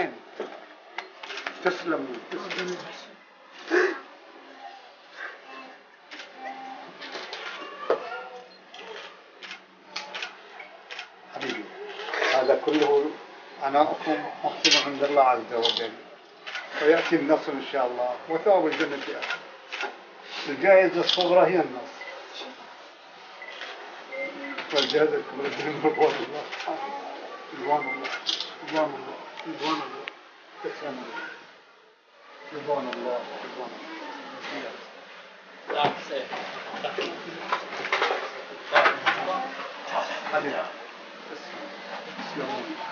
عيني. تسلم. حبيبي هذا كله عناءكم محسوب عند الله عز وجل، ويأتي النصر إن شاء الله وثواب الجنة أكبر. الجائزة الصغرى هي النصر، والجائزة الكبرى رضوان الله. رضوان الله رضوان الله رضوان الله. تسلم رضوان الله رضوان الله.